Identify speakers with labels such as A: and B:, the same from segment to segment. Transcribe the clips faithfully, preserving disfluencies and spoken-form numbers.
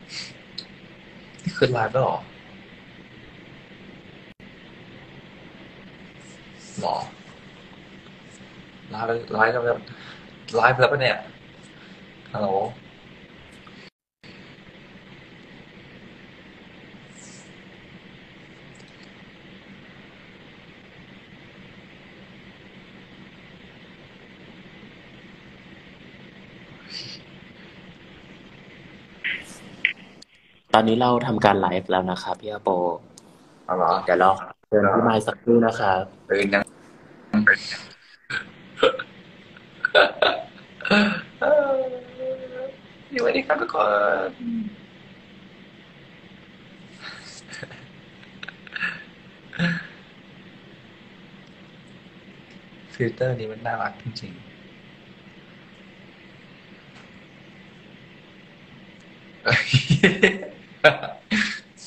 A: นี่คือไลฟ์แล้วเหรอหมอไลฟ์ไลฟ์แล้วไลฟ์แล้วปะเนี่ยฮัลโหล
B: ตอนนี้เราทำการไลฟ์แล้วนะครับพี่อาโป
A: เอาเหรอ
B: เดี๋ยวเราเชิญพี่ไมค์สักครู่นะครับ
A: ตื่นยังอยู่วันนี้ครับทุกคนฟิลเตอร์นี้มันน่ารักจริงๆ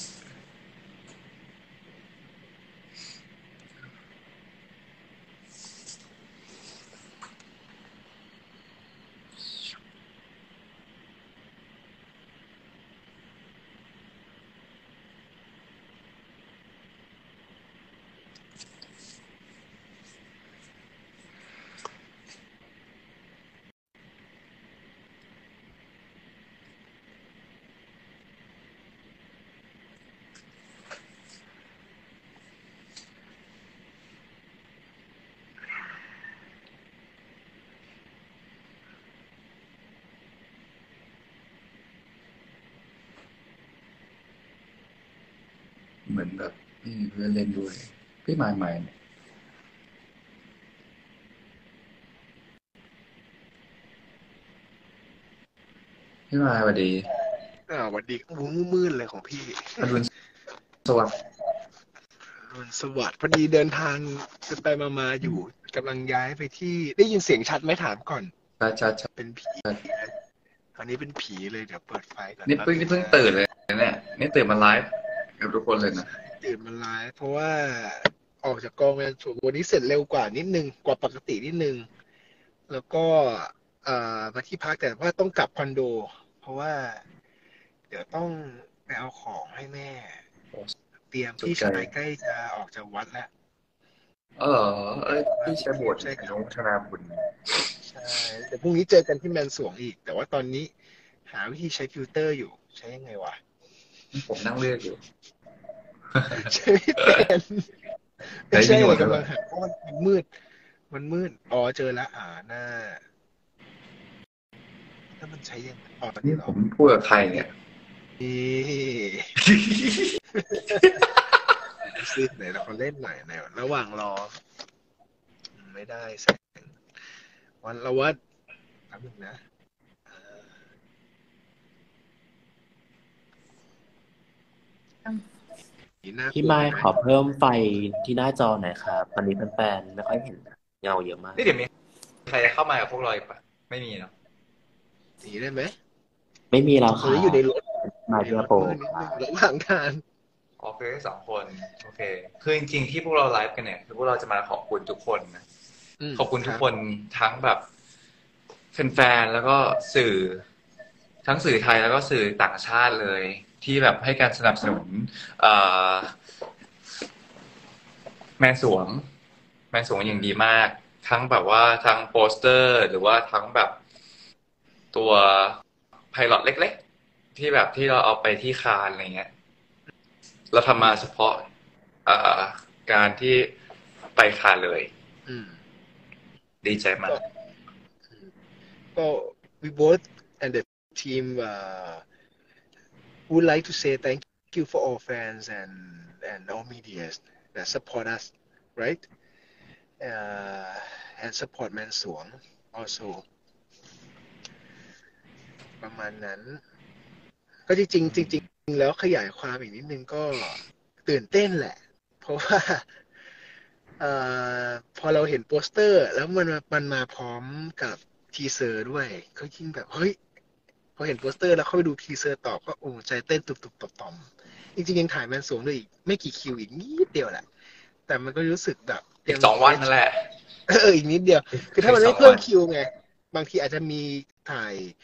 A: เหมือนแบบนี่เพื่อนเล่นด้วยพี่มายใหม่พี่มายสวัสดี
C: อ่าสวัสดีอู้มืดเลยของพี่
A: อรุณสวัสดิ์
C: อรุณสวัสดิ์พอดีเดินทางไปมามาอยู่กำลังย้ายไปที่ได้ยินเสียงชัดไหมถามก่อน
A: ชัดชัดชัด
C: เป็นผีตอนนี้เป็นผีเลยเดี๋ยวเปิดไฟก่อน
A: นี่
C: แป๊บ
A: เพิ่งนี่เพิ่ง
C: นึงนะ
A: ตื่นเลยเนี่ยนี่ตื่นมาไลฟ์กับทุกคนเลยนะ
C: ตื่นมาไลฟ์เพราะว่าออกจากกองงานส่วนวันนี้เสร็จเร็วกว่านิดนึงกว่าปกตินิดนึงแล้วก็อ่ามาที่พักแต่ว่าต้องกลับคอนโดเพราะว่าเดี๋ยวต้องไปเอาของให้แม่เตรียมพี่
A: สุขใจ
C: ชายใกล้จะออกจากวัดแล้ว
A: เออเอ้ยพี่ใช้บวช
C: ใช่
A: อนุโมทนาบุญ
C: ใช่เดี๋ยวพรุ่งนี้เจอกันที่แมนสวงอีกแต่ว่าตอนนี้หาวิธีใช้ฟิลเตอร์อยู่ใช้ยังไงวะ
A: ผมนั่งเลือกอยู่
C: ใช้ไม่เป็นไม่
A: ใช้
C: ใช่
A: ประโยชน์ด้วย
C: กำลังหาเพราะมันมืดมันมืดอ๋อเจอแล้วอ่าหน้าแล้วมันใช้ยังไงอ๋อตอน
A: นี่
C: นี้หรอ
A: ผมพูดกับใครเนี่ย
C: นี่ซื้อไหนเราเล่นหน่อยในระหว่างรอไม่ได้แสงวันละวัดแป๊บนึงนะน่าก
B: พี่
C: ลัวไหม
B: ไมค์ขอเพิ่มไฟที่หน้าจอหน่อยครับตอนนี้แฟนๆไม่ค่อยเห็นเงาเยอะมาก
A: นี่เดี๋ยวมีใครเข้ามากับพวกเราอีกปะไม่มีเนาะ
C: หนีได้ไหม
B: ไม่มีแล้ว
C: ตอนนี้อยู่
B: ครับ
C: ในรถ
B: มา
C: ใน
B: พี่อาโป
C: รถมืดนิด
B: ครับ
C: นึงระหว่างทาง
A: โอเคสองคนโอเคคือจริงๆที่พวกเราไลฟ์กันเนี่ยคือพวกเราจะมาขอบคุณทุกคนนะขอบคุณทุกคนทั้งแบบแฟนๆแล้วก็สื่อทั้งสื่อไทยแล้วก็สื่อต่างชาติเลยที่แบบให้การสนับสนุนแมนสวงแมนสวงอย่างดีมากทั้งแบบว่าทั้งโปสเตอร์หรือว่าทั้งแบบตัวไพลอตเล็กๆที่แบบที่เราเอาไปที่คานอะไรเงี้ยเราทำมาเฉพาะการที่ไปคานเลยดีใจมาก
C: ก็ we both and the team uh, would like to say thank you for all fans and and all media that support us right uh, and support แมนสวง also ประมาณนั้นก็จริงๆจริงๆแล้วขยายความอีกนิดนึงก็ตื่นเต้นแหละเพราะว่าเอ่อพอเราเห็นโปสเตอร์แล้วมันมันมาพร้อมกับทีเซอร์ด้วยก็ยิ่งแบบเฮ้ยพอเห็นโปสเตอร์แล้วเข้าไปดูทีเซอร์ต่อก็โอ้ใจเต้นตุบๆต่อมๆจริงๆยังถ่ายแมนสวงด้วยอีกไม่กี่คิวอีกนิดเดียวแหละแต่มันก็รู้สึกแบบ
A: อีกสองวันนั่นแหละ
C: เอออีกนิดเดียวคือถ้ามันไม่เพิ่มคิวไงบางทีอาจจะมีถ่าย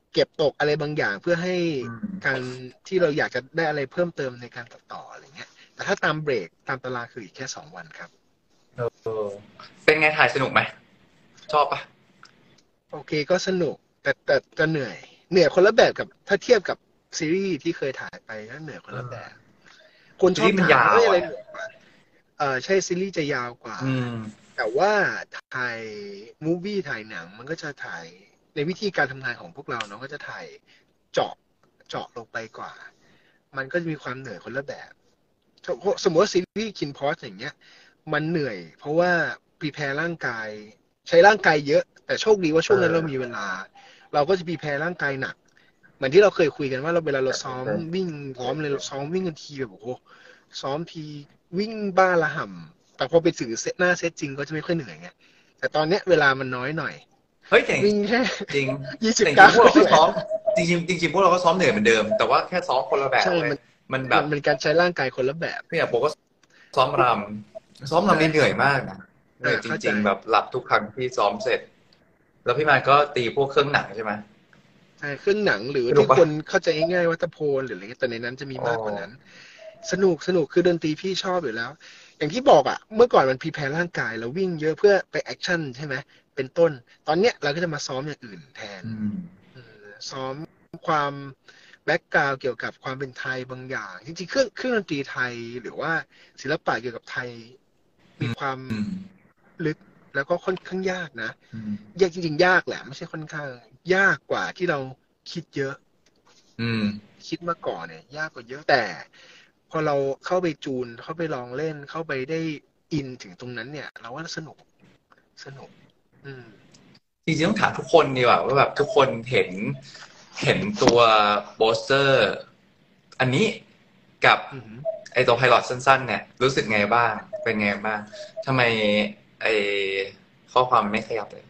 C: เก็บตกอะไรบางอย่างเพื่อให้
A: อืม
C: การที่เราอยากจะได้อะไรเพิ่มเติมในการตัดต่ออะไรเงี้ยแต่ถ้าตามเบรกตามตารางคืออีกแค่สองวันครับ
A: เออเป็นไงถ่ายสนุกไหมชอบปะ
C: โอเคก็สนุกแต่แต่จะเหนื่อยเหนื่อยคนละแบบกับถ้าเทียบกับซีรีส์ที่เคยถ่ายไปก็เหนื่อยคนละแบบคนชอบ
A: ซีรีส์มัน
C: ถาม
A: ยาว
C: ว่าเอ้ยอะไร
A: อะ
C: เหนื่อยกว่าเออใช่ซีรีส์จะยาวกว่า
A: อืม
C: แต่ว่าถ่ายมูฟวี่ถ่ายหนังมันก็จะถ่ายในวิธีการทำงานของพวกเราเนาะก็จะถ่ายเจาะเจาะลงไปกว่า มันก็จะมีความเหนื่อยคนละแบบสมมติว่าซีรีส์คินพอสอย่างเงี้ยมันเหนื่อย เพราะว่าพรีแพร์ร่างกายใช้ร่างกายเยอะ แต่โชคดีว่าช่วงนั้น
A: เออ
C: เรามีเวลา เราก็จะพรีแพร์ร่างกายหนัก เหมือนที่เราเคยคุยกันว่าเราเวลาเราซ้อม
A: ใช่
C: วิ่งซ้อมเลยเราซ้อมวิ่งกันทีแบบโอ้โหซ้อมทีวิ่งบ้าระห่ำแต่พอไปถึงเซตหน้าเซตจริงก็จะไม่ค่อยเหนื่อยไงแต่ตอนเนี้ยเวลามันน้อยหน่อย
A: เฮ้ยแต่
C: วิ่งแค่
A: จริง
C: ยี่สิบ
A: แต่จริ
C: เก้าง
A: ๆพวกเราก็ซ้อมจริงๆจริงๆพวกเราก็ซ้อมเหนื่อยเหมือนเดิม แต่ว่าแค่ซ้อมคนละแบบ
C: ใช่
A: เว้ย
C: มัน
A: มันแบ
C: มั
A: บ
C: นเป็นการใช้ร่างกายคนละแบบ
A: เนี่ยผมก็ซ้อมรำซ้อมรำนี่เหนื่อยมากนะเหนื่อยจ
C: เข้าใจ
A: ริง ๆ แบบหลับทุกครั้งที่ซ้อมเสร็จ แล้วพี่มายก็ตีพวกเครื่องหนังใช่ไหม
C: ใช่เครื่องหนังหรือ
A: สนุก
C: ที่
A: ปะ
C: คนเข้าใจง่ายๆว่าตะโพนหรืออะไรเงี้ยแต่ในนั้นจะมีมากกว่านั้น สนุกสนุกคือดนตรีพี่ชอบอยู่แล้ว อย่างที่บอกอ่ะ เมื่อก่อนมันพรีแพร์ร่างกายเราวิ่งเยอะเพื่อไปแอคชั่นใช่ไหมเป็นต้น ตอนเนี้ยเราก็จะมาซ้อมอย่างอื่นแทน
A: อืม
C: เออซ้อมความแบ็กกราวด์เกี่ยวกับความเป็นไทยบางอย่าง จริงๆเครื่องเครื่องดนตรีไทยหรือว่าศิลปะเกี่ยวกับไทย มีความ
A: อืม
C: ลึกแล้วก็ค่อนข้างยากนะ
A: อืม
C: ยากจริงๆยากแหละไม่ใช่ค่อนข้างยากกว่าที่เราคิดเยอะ
A: อืม
C: คิดมาก่อนเนี่ยยากกว่าเยอะแต่พอเราเข้าไปจูนเข้าไปลองเล่นเข้าไปได้อินถึงตรงนั้นเนี่ย เราว่าสนุกสนุก อืม
A: จริงๆต้องถามทุกคนดีกว่าว่าแบบทุกคนเห็นเห็นตัวโปสเตอร์ อันนี้กับ
C: อือหือ
A: ไอตัวไพลอตสั้น ๆ เนี่ย รู้สึกไงบ้าง เป็นไงบ้างทำไมไอข้อความมันไม่ขยับเลย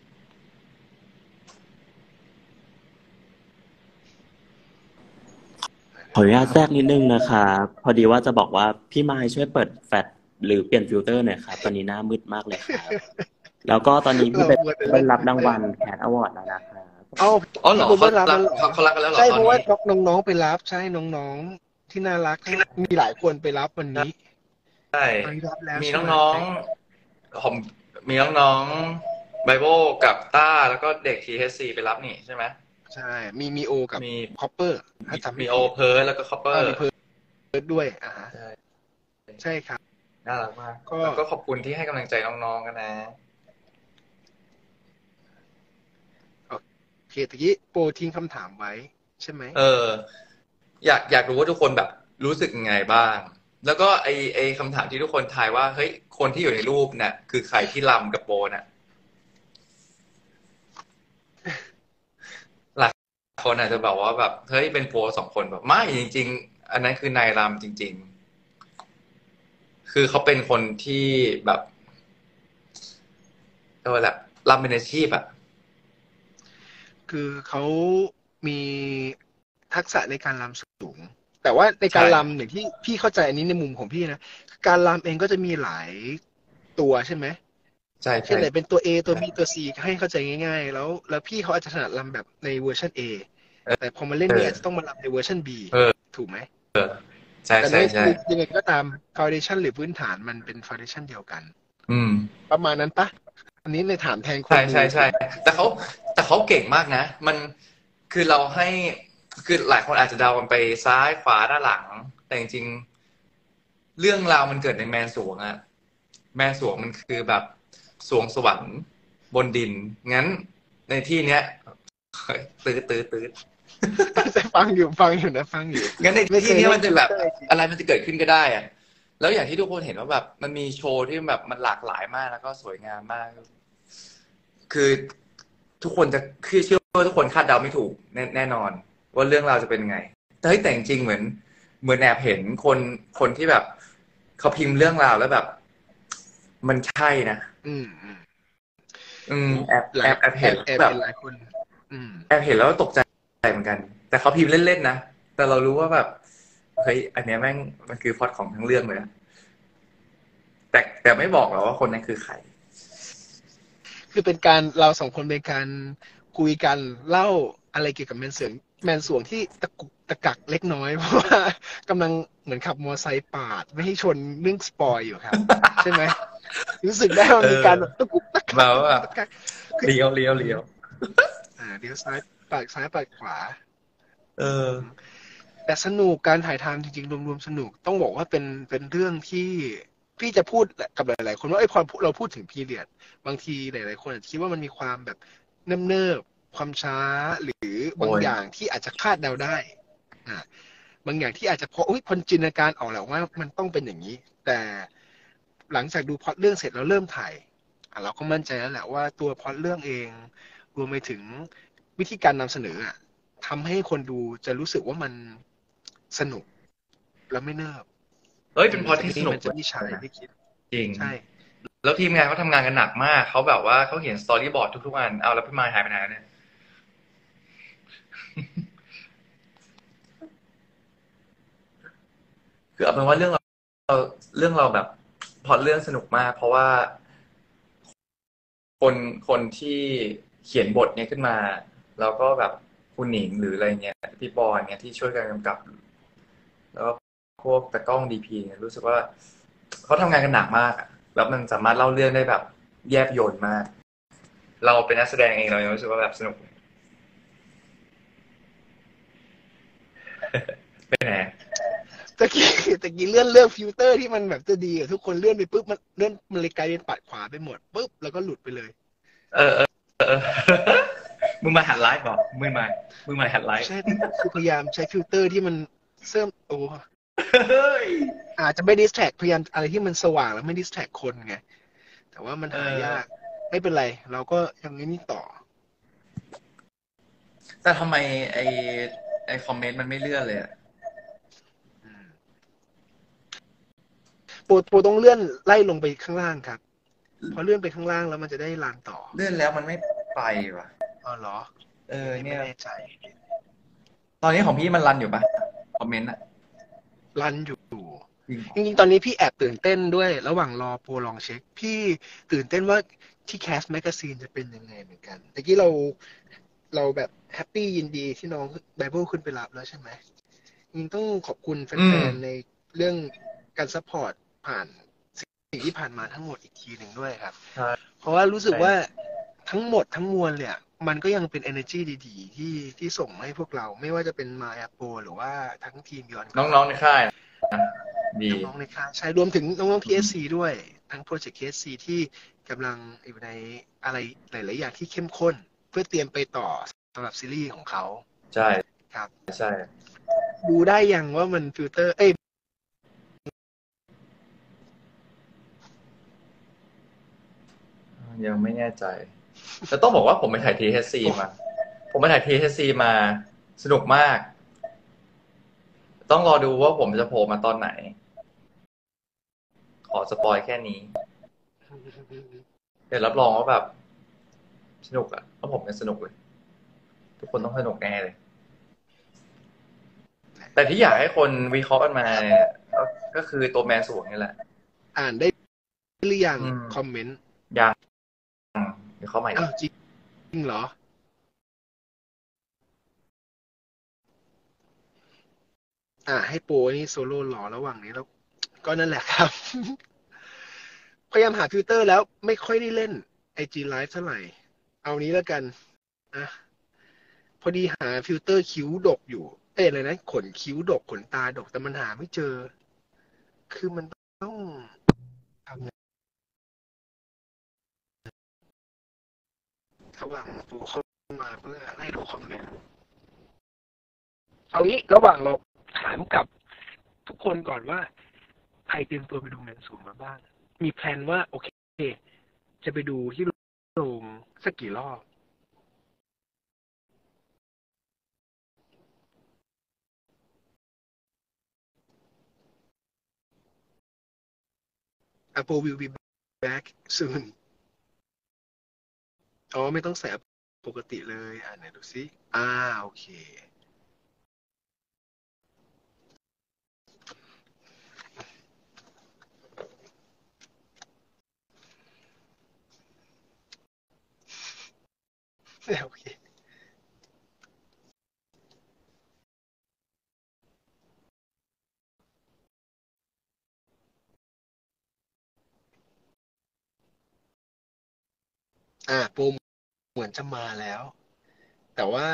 B: ขออนุญาตแทรกนิดนึงนะครับพอดีว่าจะบอกว่าพี่มายช่วยเปิดแฟลชหรือเปลี่ยนฟิลเตอร์หน่อยครับตอนนี้หน้ามืดมากเลยครับ แล้วก็ตอนนี้พี่ไป
C: เรามัวแต่เล่น
B: ไปรับรางวัลแคทอวอร์ดแล้วนะครับ
C: เอ้า
A: อ๋อเหรอ
C: พี่
A: เขา
C: เบิร์ตรับ
A: รั
C: แล้
A: บ
C: วเหรอ
A: เขาเขารับกันแล้วเหรอ
C: ใช่
A: ตอ
C: เพ
A: น
C: ราะว่า
A: นี้
C: น้องๆไปรับใช่น้องๆที่น่ารักมีหลายคนไปรับวันนี้
A: ใช่
C: ตอนนี้รับแล้ว
A: มี
C: ใช่ไหม
A: น้องๆผมมีน้องๆไบโบกับต้าแล้วก็เด็ก ที เอช ซี ไปรับนี่ใช่ไหม
C: ใช่ มีมีโอกับ
A: มี
C: คอปเปอร์ถ้าจำไม่
A: มี
C: ผิด
A: โอเพิร์ลแล้วก็คอปเปอ
C: อ่า
A: ร์
C: มีเพิร์ดด้วยอ่าฮะ
A: ใช่
C: ใช่ครับ
A: น่ารักมาก
C: ก็
A: แล้วก็ขอบคุณที่ให้กำลังใจน้องๆกันนะ
C: โอเคตะกี้โปรทิ้งคำถามไว้ใช่ไหม
A: เออ อยากอยากรู้ว่าทุกคนแบบรู้สึกยังไงบ้าง แล้วก็ไอไอคำถามที่ทุกคนทายว่าเฮ้ยคนที่อยู่ในรูปเนี่ยคือใครที่ลำกับโบน่ะหลายคนอาจจะบอกว่าแบบเฮ้ยเป็นโบสองคนแบบไม่จริง ๆ อันนั้นคือนายลำจริง ๆ คือเขาเป็นคนที่แบบเออแบบลำเป็นอาชีพอะ
C: คือเขามีทักษะในการรำสูง แต่ว่าในการ
A: ใช่
C: รำอย่างที่พี่เข้าใจอันนี้ในมุมของพี่นะการรำเองก็จะมีหลายตัวใช่ไหม
A: ใช่
C: เช่น
A: ใช่
C: ไหนเป็นตัว A ตัว B ตัว C ให้เข้าใจง่ายๆ แล้วแล้วพี่เขาอาจจะถนัดรำแบบในเวอร์ชัน A แต่พอมาเล่นเนี่ยอาจจะต้องมารำในเวอร์ชัน B ถูกไหม
A: ใช่
C: แต่
A: ใช่
C: นี่
A: ใช่
C: คือยังไงก็ตาม foundation หรือพื้นฐานมันเป็น foundation เดียวกัน
A: อืม
C: ประมาณนั้นปะอันนี้ในถามแทนคน
A: ใช่
C: ดู
A: ใช่ใช่แต่เขาแต่เขาเก่งมากนะ มันคือเราให้คือหลายคนอาจจะเดากันไปซ้ายขวาด้านหลัง แต่จริงๆเรื่องราวมันเกิดในแมนสวงอะแมนสวงมันคือแบบสวงสวรรค์บนดิน งั้นในที่เนี้ยเฮ้ยตื้อตื้อตื้อ
C: จะฟังอยู่ฟังอยู่นะฟังอยู่
A: งั้นในที่เนี้ยมันจะแบบ
C: ไม่เคยเล่น
A: อะไรมันจะเกิดขึ้นก็ได้อะแล้วอย่างที่ทุกคนเห็นว่าแบบมันมีโชว์ที่แบบมันหลากหลายมากแล้วก็สวยงามมาก คือทุกคนจะคือเชื่อว่าทุกคนคาดเดาไม่ถูกแน่แน่นอน ว่าเรื่องราวจะเป็นไง แต่เฮ้ยแต่จริงๆเหมือน เหมือนแอบเห็นคนคนที่แบบเขาพิมพ์เรื่องราวแล้วแบบ มันใช่นะ
C: อืมอืม
A: อืมแอบ
C: หลา
A: แอย บแอบเห็น
C: แอบ
A: แบบ
C: เห็นหลายคน อืม
A: แอบเห็นแล้วตกใจเหมือนกัน แต่เขาพิมพ์เล่นๆนะแต่เรารู้ว่าแบบเฮ้ยอันเนี้ยแม่งมันคือพล็อตของทั้งเรื่องเลยนะแต่แต่ไม่บอกหรอกว่าคนนั้นคือใคร
C: คือเป็นการเราสองคนเป็นการคุยกันเล่าอะไรเกี่ยวกับแมนเสวงแมนสวงที่ตะกุกตะกักเล็กน้อยเพราะว่ากำลังเหมือนขับมอไซค์ปาดไม่ให้ชนเรื่องสปอยอยู่ครับ ใช่ไหมรู้สึกได้ว่า
A: เอ
C: มี
A: อ
C: การแบบตะกุกตะกั
A: แบ
C: ก
A: บว่า
C: ตะกักคือ
A: เลี้ยวเลี้ยวเลี้ยว
C: อ่าเลี้ยวซ้ายปาดซ้ายปาดขวา
A: เออ
C: แต่สนุกการถ่ายทำจริงๆรวมๆสนุกต้องบอกว่าเป็นเป็นเรื่องที่พี่จะพูดกับหลายๆคนว่าไอ้ยพอเราพูดถึงพีเรียดบางทีหลายๆคนอาจจะคิดว่ามันมีความแบบเนิบๆความช้าหรือบาง
A: โอ้ย
C: อย่างที่อาจจะคาดเดาได้อ่าบางอย่างที่อาจจะพออุ้ยพอจินตนาการออกแล้วว่ามันต้องเป็นอย่างนี้ แต่หลังจากดูพล็อตเรื่องเสร็จแล้วเริ่มถ่ายอ่ะเราก็มั่นใจแล้วแหละว่าตัวพล็อตเรื่องเองรวมไปถึงวิธีการนำเสนออ่ะทำให้คนดูจะรู้สึกว่ามันสนุกแล้วไม่เนิบ
A: เฮ้ยเป็นพล็อตที่สนุก
C: มันจะไม่ใช่ไม่คิด
A: จริง
C: ใช่
A: แล้วทีมงานเขาทำงานกันหนักมากเขาแบบว่าเขาเขียนสตอรี่บอร์ดทุกๆอันเอาแล้วพี่มายหายไปไหนแล้วเนี่ย คือเอาเป็นว่าเรื่องเราเรื่องเราแบบพล็อตเรื่องสนุกมาก เพราะว่า คนคนที่เขียนบทเนี้ยขึ้นมา แล้วก็แบบคุณหนิงหรืออะไรเงี้ยพี่บอยเนี่ยที่ช่วยกันกำกับ แล้วก็พวกตากล้องดีพีเนี่ยรู้สึกว่าเขาทำงานกันหนักมากอะแล้วมันสามารถเล่าเรื่องได้แบบแยบยลมาก เราเป็นนักแสดงเองเรายังรู้สึกว่าแบบสนุก เป็นไง
C: ตะกี้ตะกี้เลื่อนเรื่องฟิลเตอร์ที่มันแบบจะดีอะทุกคนเลื่อนไปปุ๊บมันเลื่อนมันเลยกลายเป็นปัดขวาไปหมดปุ๊บแล้วก็หลุดไปเลย
A: เออเออเออ มึงมาหัดไลฟ์บอกมึงมามึงมาหัดไลฟ์
C: ใช่คือพยายามใช้ฟิลเตอร์ที่มันเสริมโอ้
A: เฮ้ย
C: อาจจะไม่ดิสแทรกพยายามอะไรที่มันสว่างแล้วไม่ดิสแทรกคนไงแต่ว่ามันหายากไม่เป็นไร เราก็ยังนี้ต่อ
A: แต่ทำไมไอไอคอมเมนต์มันไม่เลื่อนเลยอะ
C: อืมโปรโปรต้องเลื่อนไล่ลงไปข้างล่างครับพอเลื่อนไปข้างล่างแล้วมันจะได้ลานต่อ
A: เลื่อนแล้วมันไม่ไปว่ะ
C: อ๋อเหรอ
A: เออ
C: ไม่
A: เนี่ย
C: แน่ใจ
A: ตอนนี้ของพี่มันรันอยู่ปะคอมเมนต์อะ
C: รันอยู่
A: จริงเหรอ
C: จริงๆ ตอนนี้พี่แอบตื่นเต้นด้วย ระหว่างรอโปรลองเช็ค พี่ตื่นเต้นว่าที่แคสแมกกาซีนจะเป็นยังไงเหมือนกันเมื่อกี้เราเราแบบแฮปปี้ยินดีที่น้องไบเบิลขึ้นไปรับแล้วใช่ไหมจริงๆต้องขอบคุณแฟนๆ ในเรื่องการซัพพอร์ตผ่านสิ่งที่ผ่านมาทั้งหมดอีกทีหนึ่งด้วยครับ
A: ใช่
C: เพราะว่ารู้สึกว่าทั้งหมดทั้งมวลเนี่ย มันก็ยังเป็น energy ดีๆ ที่ที่ส่งมาให้พวกเรา ไม่ว่าจะเป็นมาแอปโปหรือว่าทั้งทีมยอน
A: น้องๆในค่ายนะดี
C: น้องๆในค่ายใช่รวมถึงน้องๆ ที เอส ซี ด้วย ทั้งโปรเจกต์ ที เอส ซี ที่กำลังอยู่ในอะไรหลายๆอย่างที่เข้มข้น เพื่อเตรียมไปต่อสำหรับซีรีส์ของเขา
A: ใช่
C: ครับ
A: ใช่
C: ดูได้ยังว่ามันฟิลเตอร์ เอ้ย
A: ยังไม่แน่ใจแต่ต้องบอกว่าผมไปถ่าย ที เอช ซี มา ผมไปถ่าย ที เอช ซี มาสนุกมาก ต้องรอดูว่าผมจะโผล่มาตอนไหน ขอสปอยแค่นี้ เดี๋ยวรับรองว่าแบบ สนุกอะเพราะผมเนี่ยสนุกเลย ทุกคนต้องสนุกแน่เลย แต่ที่อยากให้คนวิเคราะห์กันมาเนี่ยก็ก็คือตัวแมนสวงนี่แหละ
C: อ่านได้หรือยัง
A: อืม
C: คอมเมนต์
A: ยังเดี๋ยวเข้าใหม่
C: อ้าวจริงเหรอ อ่า ให้โปรนี่โซโล่รอระหว่างนี้แล้ว ก็นั่นแหละครับ พยายามหาฟิลเตอร์แล้วไม่ค่อยได้เล่น ไอ จี Live เท่าไหร่ เอานี้แล้วกันนะพอดีหาฟิลเตอร์คิ้วดกอยู่ เอ้ยอะไรนะ ขนคิ้วดก ขนตาดก แต่มันหาไม่เจอ คือมันต้องทำไงระหว่างตัวเข้ามาเพื่อให้ดูคอมเมนต์เอางี้ระหว่างเราถามกับทุกคนก่อนว่า ใครเตรียมตัวไปดูแมนสูงมาบ้าง มีแพลนว่า โอเค จะไปดูที่โรงสักกี่รอบApple will be back soon อ๋อไม่ต้องใส่ปกติเลย อ่าไหนดูซิอ่าโอเค โอเคอ่าโปรเหมือนจะมาแล้ว แต่ว่า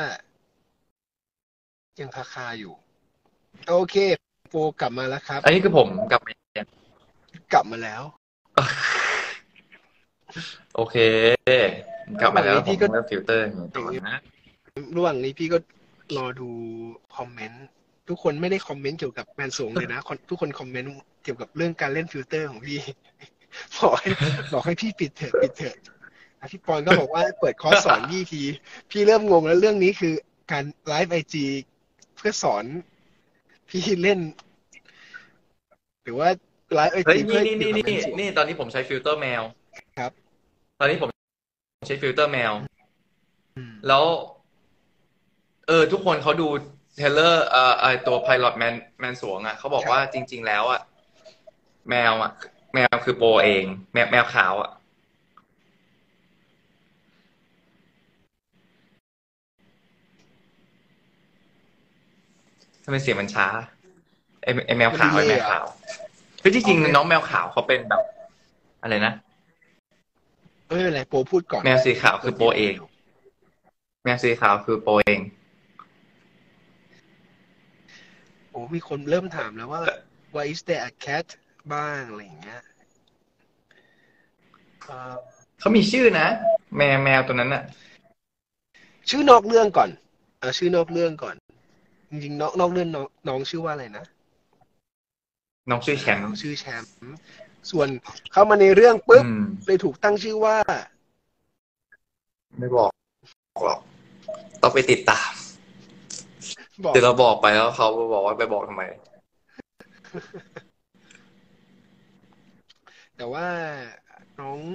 C: ยังคาคาอยู่โอเคโปรกลับมาแล้วครับ
A: อันนี้คือผมกลับมาเรียน
C: กลับมาแล้ว
A: โอเค กลับ
C: ระห
A: มาแล้ว
C: ว่างนี้พี่ก็
A: ผมเลือกฟิลเตอร์อย่างนี้ต่อนะ
C: ระหว่างนี้พี่ก็รอดูคอมเมนต์ทุกคนไม่ได้คอมเมนต์เกี่ยวกับแมนสวงเลยนะคนทุกคนคอมเมนต์เกี่ยวกับเรื่องการเล่นฟิลเตอร์ของพี่ บอกให้บอกให้พี่ปิดเถอะปิดเถอะแล้วพี่ปอนก็บอกว่าเปิดคอร์สสอนพี่ทีพี่เริ่มงงแล้วเรื่องนี้คือการไลฟ์ไอจีเพื่อสอนพี่เล่น หรือว่าไลฟ์ไอ
A: เฮ้ย
C: จีเพื่
A: นี่
C: ออยู่
A: นี่นี่นี่
C: กับแมนสวง
A: นี่ตอนนี้ผมใช้ฟิลเตอร์แมว
C: ครับ
A: ตอนนี้ผมใช้ฟิลเตอร์แมว
C: อืม
A: แล้ว เออ ทุกคนเขาดูเทเลอร์เอ่อไอตัวไพลอตแมนแมนสวงอ่ะเขาบอกว่าจริง ๆ แล้วอ่ะแมวอ่ะแมวคือโปรเอง แมวแมวขาวอ่ะทำไมเสียงมันช้าไอไอแมว
C: มัน
A: ขาวไอ
C: ดีเลยเหรอ
A: แมวขาวคือจริง
C: โอเค
A: ๆน้องแมวขาวเขาเป็นแบบอะไรนะ
C: ไม่เป็นไรโปรพูดก่อน
A: แมวสีขาวคือโปรเอง แมวสีขาวคือโปรเอง
C: โอ้มีคนเริ่มถามแล้วว่า why is there a cat บ้างอะไรอย่างเงี้ยเอ่อ
A: เขามีชื่อนะ แมวแมวตัวนั้นน่ะ
C: ชื่อนอกเรื่องก่อนเอาชื่อนอกเรื่องก่อน จริงๆนอกนอกเรื่องน้องน้องชื่อว่าอะไรนะ
A: น้องชื่อแชม
C: น้อง
A: ป์
C: ชื่อแชมป์ส่วนเข้ามาในเรื่องปุ๊บ
A: อืม
C: เลยถูกตั้งชื่อว่า
A: ไม่บอกหรอกต้องไปติดตาม
C: บอก
A: เดี๋ยวเราบอกไปแล้วเขาบอกว่าไปบอกทำไม
C: แต่ว่าน้อง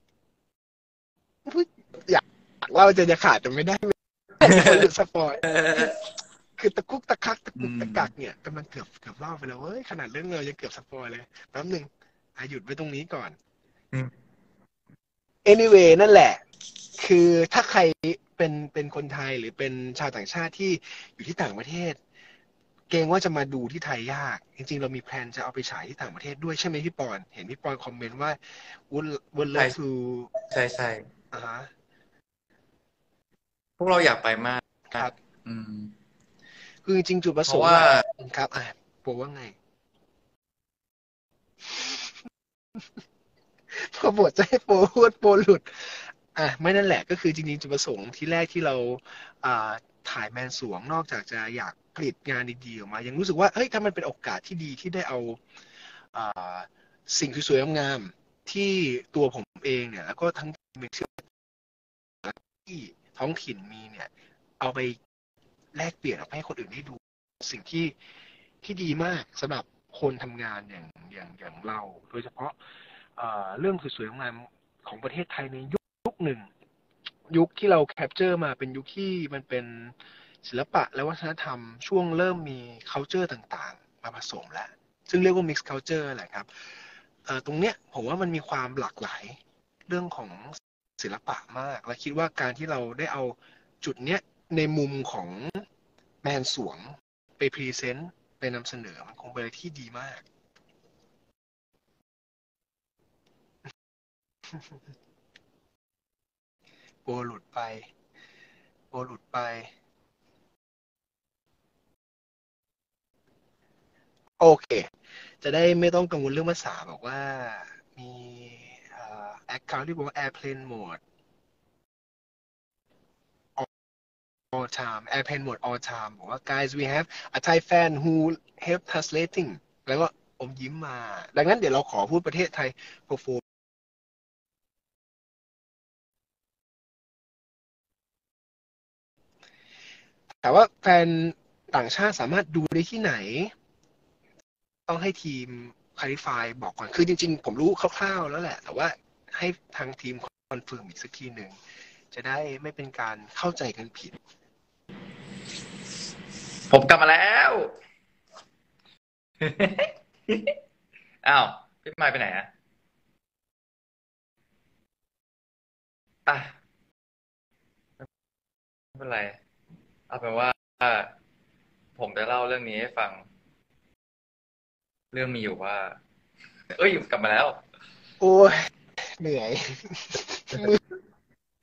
C: อยากเล่าจะจะขาดแต่ไม่ได้สปอยคือตะกุกตะคักตะกุกตะกักเนี่ยกำลังเกือบเกือบเล่าไปแล้วเว้ยขนาดเรื่องเรายังเกือบสปอยเลยแป๊บหนึ่งอาหยุดไว้ตรงนี้ก่อน
A: อืม
C: anyway นั่นแหละ คือถ้าใครเป็นเป็นคนไทยหรือเป็นชาวต่างชาติที่อยู่ที่ต่างประเทศ เกรงว่าจะมาดูที่ไทยยาก จริงๆ เรามีแพลนจะเอาไปฉายที่ต่างประเทศด้วยใช่ไหมพี่ปอน เห็นพี่ปอนคอมเมนต์ว่า would would love to
A: ใช่ใช่
C: อ่าฮะ
A: พวกเราอยากไปมาก
C: ครับ
A: อืม
C: คือจริงๆจุดประ
A: เพ
C: สง
A: ราะ
C: ค์
A: ว่า
C: ครับอ่ะบอกว่าไง พอบทจะให้โปรพูดโปรหลุด อ่ะไม่นั่นแหละก็คือจริงๆจุดประสงค์ที่แรกที่เราอ่าถ่ายแมนสวงนอกจากจะอยากผลิตงานดีๆออกมา ยังรู้สึกว่าเฮ้ยถ้ามันเป็นโอกาสที่ดีที่ได้เอาอ่าสิ่งสวยๆงามๆที่ตัวผมเองเนี่ย แล้วก็ทั้งที่ท้องถิ่นมีเนี่ย เอาไปแลกเปลี่ยนออกให้คนอื่นได้ดูสิ่งที่ที่ดีมากสำหรับคนทำงานอย่างอย่างอย่างเรา โดยเฉพาะเรื่องสวยๆงามของประเทศไทยในยุคยุคหนึ่ง ยุคที่เราแคปเจอร์มาเป็นยุคที่มันเป็นศิลปะและวัฒนธรรมช่วงเริ่มมี culture ต่างๆมาผสมแล้ว ซึ่งเรียกว่า mixed culture แหละครับตรงเนี้ยผมว่ามันมีความหลากหลายเรื่องของศิลปะมากและคิดว่าการที่เราได้เอาจุดเนี้ยในมุมของแมนสวงไปพรีเซนต์ไปนำเสนอมันคงเป็นอะไรที่ดีมากโปรหลุดไปโปรหลุดไปโอเคจะได้ไม่ต้องกังวลเรื่องภาษาบอกว่ามีแอคเคาท์ที่บอกว่า airplane mode all time airplane mode all time บอกว่า guys we have a Thai fan who help translating แล้วก็อมยิ้มมาดังนั้นเดี๋ยวเราขอพูดประเทศไทยโปรโฟแต่ว่าแฟนต่างชาติสามารถดูได้ที่ไหนต้องให้ทีม clarify บอกก่อนคือจริงๆผมรู้คร่าวๆแล้วแหละแต่ว่าให้ทางทีมคอนเฟิร์มอีกสักทีหนึ่งจะได้ไม่เป็นการเข้าใจกันผิด
A: ผมกลับมาแล้ว อ้าวพี่ไมค์ไปไหนอะอ่ะไม่เป็นไรเอาเป็นว่าผมจะเล่าเรื่องนี้ให้ฟัง เรื่องมีอยู่ว่า เอ้ยกลับมาแล้ว
C: โอ้ยเหนื่อย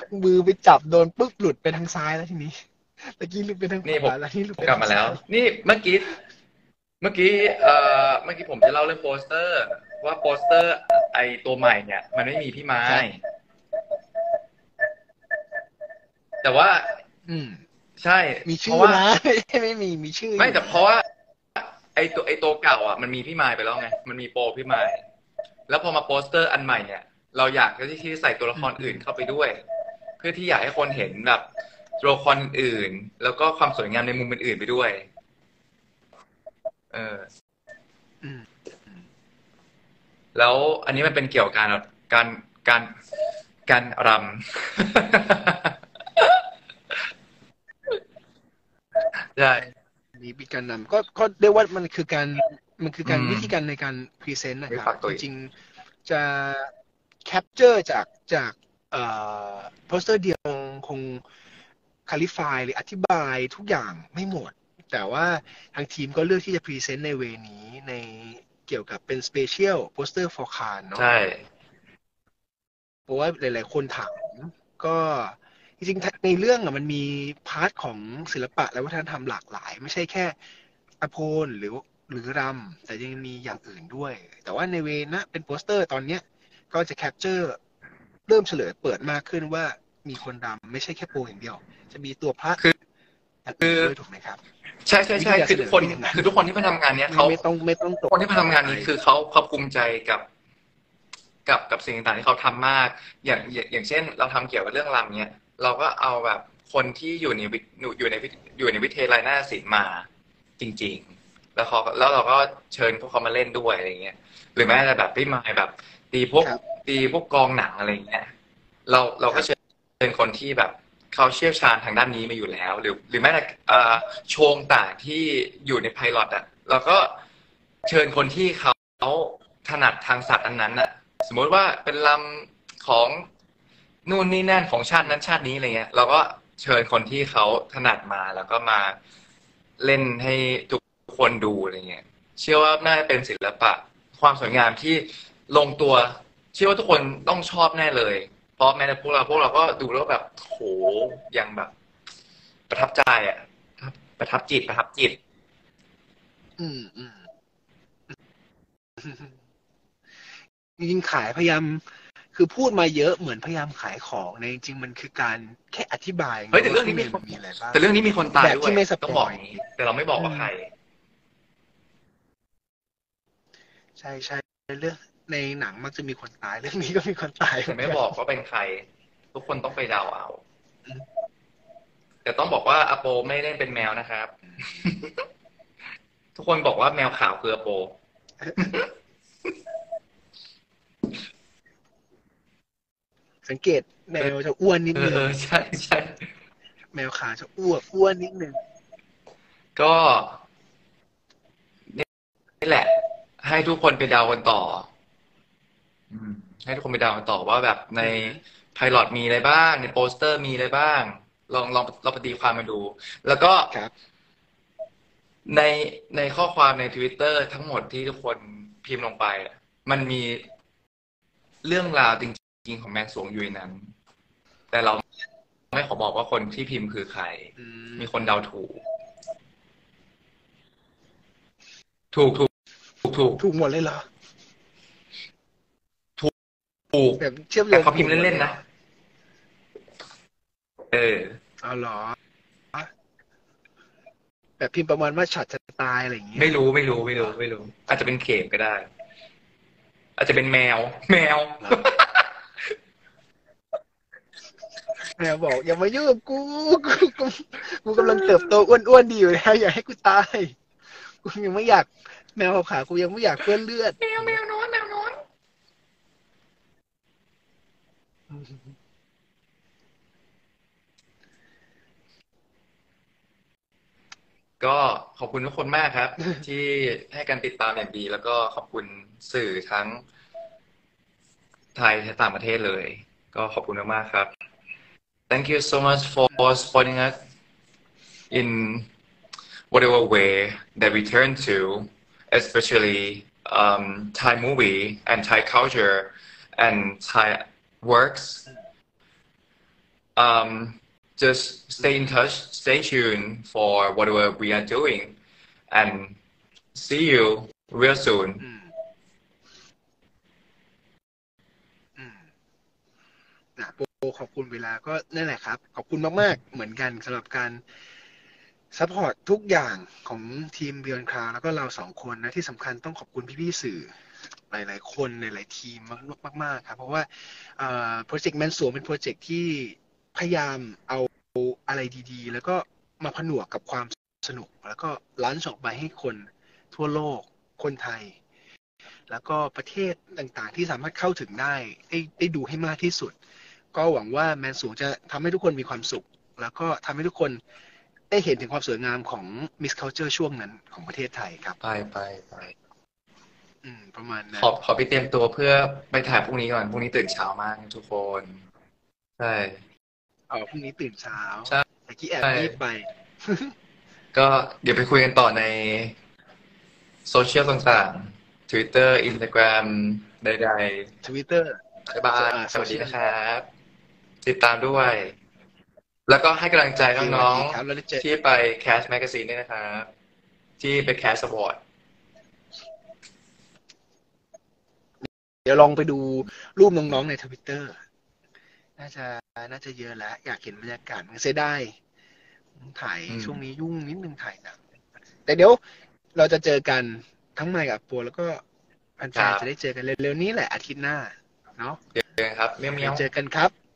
C: มือไปจับโดนปุ๊บหลุดไปทางซ้ายแล้วทีนี้ตะกี้หลุดไปทางข
A: นี่ผม
C: วาแล้วนี่หลุด
A: ผม
C: ไป
A: กลับ
C: ทาง
A: มาแล้ว
C: ซ้าย
A: นี่เมื่อกี้เมื่อกี้เอ่อเมื่อกี้ผมจะเล่าเรื่องโปสเตอร์ ว่าโปสเตอร์ไอตัวใหม่เนี่ย มันไม่มีพี่ไม้แต่ว่า
C: อืม
A: ใช่
C: มี
A: เพ
C: ชื่อ
A: ราะว่า
C: นะ ไม่มีมีชื่อ
A: ไม่แต่เพราะว่า ไอตัวไอตัวเก่าอ่ะมันมีพี่ไม้ไปแล้วไงมันมีโปรพี่ไม้แล้วพอมาโปสเตอร์อันใหม่เนี่ยเราอยากที่ที่ใส่ตัวละครอื่นเข้าไปด้วย เพื่อที่อยากให้คนเห็นแบบตัวละครอื่นแล้วก็ความสวยงามในมุมอื่นๆไปด้วย เออ
C: อืม
A: แล้วอันนี้มันเป็นเกี่ยวกับการการการการรำ ใช่
C: มีมีการนำก็ก็เรียกว่ามันคือการมันคือการ
A: อืม
C: วิธีการในการพรีเซนต์นะค
A: ไม่
C: รั
A: ฝา
C: บ
A: กตัว
C: จ
A: อีก
C: ริงๆจะแคปเจอร์จากจากเอ่อโปสเตอร์เดียวคงคาลิฟายหรืออธิบายทุกอย่างไม่หมด แต่ว่าทางทีมก็เลือกที่จะพรีเซนต์ในเวนี้ในเกี่ยวกับเป็นสเปเชียลโปสเตอร์ for คานเนาะ
A: ใช่
C: เพราะว่าหลายๆคนถามก็จริงๆในเรื่องอะมันมีพาร์ทของศิลปะและวัฒนธรรมหลากหลาย ไม่ใช่แค่อโพลหรือหรือรำแต่ยังมีอย่างอื่นด้วย แต่ว่าในเวนะเป็นโปสเตอร์ตอนเนี้ยก็จะแคปเจอร์เริ่มเฉลยเปิดมากขึ้นว่ามีคนรำไม่ใช่แค่โปรอย่างเดียว จะมีตัวพระ
A: คือ
C: อย่างอื่นด้วยถูกไหมครับ
A: ใช่ใช่ใช่
C: วิธีการ
A: คือทุกคน
C: เสนอเป็นอย่างนั้น
A: คือทุกคนที่มาทำงานเนี้ย
C: ไม่
A: เขา
C: ไม่ต้องไม่ต้องตก
A: คนที่มาทำงานนี้คือเขาเขาภูมิใจกับกับกับสิ่งต่างๆที่เขาทำมาก อย่างอย่างอย่างเช่น เราทำเกี่ยวกับเรื่องรำเนี้ยเราก็เอาแบบคนที่อยู่ในวิอยู่ในวิอยู่ในวิทยาลัยนาฏศิลป์มาจริง ๆ แล้วเขาแล้วเราก็เชิญพวกเขามาเล่นด้วยอะไรเงี้ยหรือแม้แต่แบบพี่มายแบบ ตีพวก
C: ครับ
A: ตีพวกกองหนังอะไรเงี้ยเราเราก็เชิญเชิญคนที่แบบเขาเชี่ยวชาญทางด้านนี้มาอยู่แล้ว หรือ หรือแม้แต่เอ่อโชงต่างที่อยู่ในไพลอตอ่ะเราก็เชิญคนที่เขาถนัดทางศาสตร์อันนั้นอ่ะ สมมติว่าเป็นลำของนู่นนี่นั่นของชาตินั้นชาตินี้อะไรเงี้ยเราก็เชิญคนที่เขาถนัดมาแล้วก็มาเล่นให้ทุกคนดูอะไรเงี้ยเชื่อว่าน่าจะเป็นศิลปะความสวยงามที่ลงตัวเชื่อว่าทุกคนต้องชอบแน่เลยเพราะแม้แต่พวกเราพวกเราก็ดูแล้วแบบโหยังแบบ ประทับใจอ่ะประทับจิตประทับจิต
C: อืมอืมจริงๆขายพยายามคือพูดมาเยอะเหมือนพยายามขายของในจริงๆมันคือการแค่อธิบาย
A: เฮ้ยแต่เรื่องนี้มี
C: ว่าข้าใมีอะไรบ้าง
A: แต่เรื่องนี้มีคนตาย
C: แบบ
A: ด้วย
C: ที่ไม่สปอย
A: ต้องบอกอย่างนี้แต่เราไม่บอกว่าใคร
C: ใช่ใช่เรื่องในหนังมักจะมีคนตายเรื่องนี้ก็มีคนตาย
A: แต่ไม่บอกว่าเป็นใคร ทุกคนต้องไปเดาเอา แต่ต้องบอกว่าอโปไม่ได้เป็นแมวนะครับ ทุกคนบอกว่าแมวขาวคืออโป
C: สังเกตแมวจะอ้วนนิด
A: เอ
C: นึ
A: อง เออใช่ใช่
C: แมวขาวจะอ้วนอ้วนนิดนึง
A: ก็นี่แหละ ให้ทุกคนไปเดากันต่อ อืมให้ทุกคนไปเดากันต่อว่าแบบในไพลอตมีอะไรบ้าง ในโปสเตอร์มีอะไรบ้าง ลองลองลองไปตีความมาดู แล้วก็
C: ครับ
A: ในในข้อความใน Twitter ทั้งหมดที่ทุกคนพิมพ์ลงไปอะมันมีเรื่องราวจริงๆของแมงสวงอยู่ในนั้น แต่เราไม่ขอบอกว่าคนที่พิมพ์คือใคร
C: อืม
A: มีคนเดาถูก ถูกถูกถูกถูก
C: ถูกหมดเลยเหรอ
A: ถูก
C: แบบเชื่อมโย
A: แต่
C: ง
A: เขาพิมพ์เล่นๆนะ เออ
C: เอาเหรอแบบพิมพ์ประมาณว่าช็อตจะตายอะไรอย่างเงี้ย
A: ไม่รู้ไม่รู้ไม่รู้ไม่รู้ อาจจะเป็นเข็มก็ได้ อาจจะเป็นแมว แมว
C: แมวบอกอย่ามายุ่งกับกูกูกูกูกำลังเติบโตอ้วนๆดีอยู่แล้วอย่าให้กูตายกูยังไม่อยากแมวขาวกูยังไม่อยากเปื้อนเลือด
A: แมวแมวน้อยแมวน้อย ก็ขอบคุณทุกคนมากครับ ที่ให้การติดตามอย่างดี แล้วก็ขอบคุณสื่อทั้งไทยและต่างประเทศเลย ก็ขอบคุณมากๆครับ Thank you so much for supporting us in whatever way that we turn to, especially um, Thai movie and Thai culture and Thai works. um just stay in touch, stay tuned for whatever we are doing, and see you real soon.
C: อืมอืมนะโปขอบคุณเวลาก็นั่นแหละครับ ขอบคุณมากๆเหมือนกันสำหรับการซัพพอร์ตทุกอย่างของทีม Beyond Cloud แล้วก็เราสองคนนะที่สำคัญต้องขอบคุณพี่ๆสื่อหลายๆคนหลายๆทีมมากๆครับเพราะว่าโปรเจกต์แมนสวงเป็นโปรเจกต์ที่พยายามเอาอะไรดีๆแล้วก็มาผนวกกับความสนุกแล้วก็ลันช์ออกไปให้คนทั่วโลกคนไทยแล้วก็ประเทศต่างๆที่สามารถเข้าถึงได้ได้ได้ดูให้มากที่สุดก็หวังว่าแมนสวงจะทำให้ทุกคนมีความสุขแล้วก็ทำให้ทุกคนได้เห็นถึงความสวยงามของ Miss Culture ช่วงนั้นของประเทศไทยครับ
A: ไปไปไป
C: อืมประมาณนั้
A: ข
C: น
A: อขอไปเตรียมตัวเพื่อไปถ่ายพรุ่งนี้ก่อนพรุ่งนี้ตื่นเช้ามากทุกคนใช่
C: อ๋อพรุ่งนี้ตื่นเช้า
A: ใช่
C: แต่กี้แอบรีบไป
A: ก็เดี๋ยวไปคุยกันต่อในโซเชียลต่างๆ Twitter Instagram ใดๆ
C: Twitter
A: บ๊ายบายสวัสดีนะครับติดตามด้วย แล้วก็ให้กำลังใจน้องๆที่ไป Cast Magazine ด้วยนะครับที่ไป Cast Award
C: เดี๋ยวลองไปดูรูปน้องๆใน Twitter น่าจะน่าจะเยอะแล้วอยากเห็นบรรยากาศมันเสียดายถ่ายช่วงนี้ยุ่งนิดนึงถ่ายหนังแต่เดี๋ยวเราจะเจอกันทั้งไมค์กับโปแล้วก็แฟนๆจะได้เจอกันเร็วๆนี้แหละอาทิตย์หน้าเนาะ
A: เจอกันครับเมียว
C: ๆเจอกันครับ